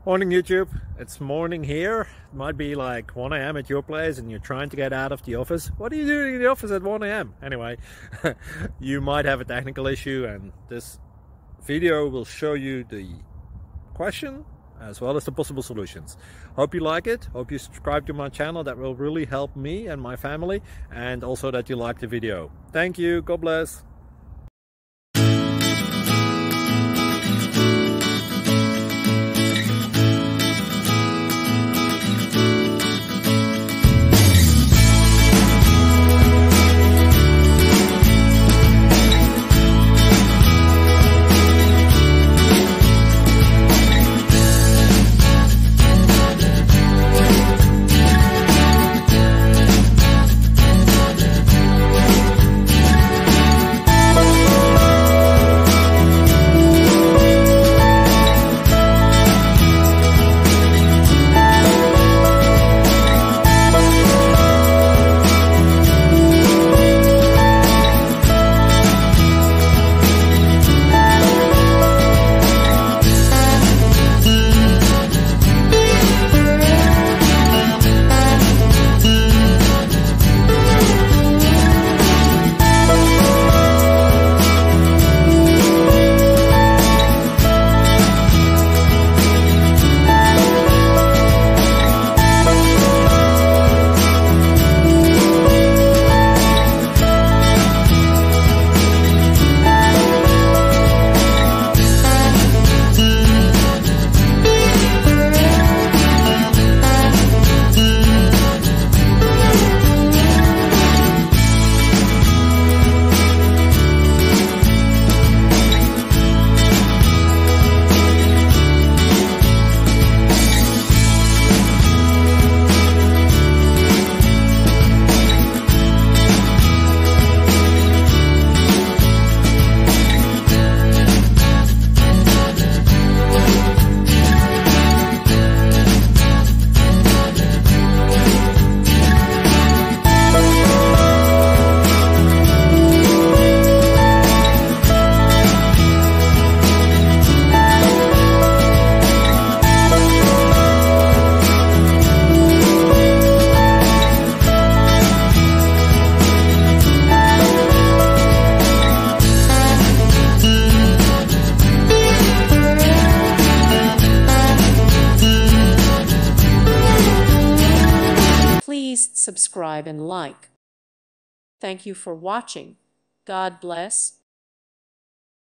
Morning YouTube, it's morning here. It might be like 1 a.m. at your place and you're trying to get out of the office. What are you doing in the office at 1 a.m? Anyway, you might have a technical issue and this video will show you the question as well as the possible solutions. Hope you like it, hope you subscribe to my channel. That will really help me and my family, and also that you like the video. Thank you, God bless. Please subscribe and like. Thank you for watching. God bless.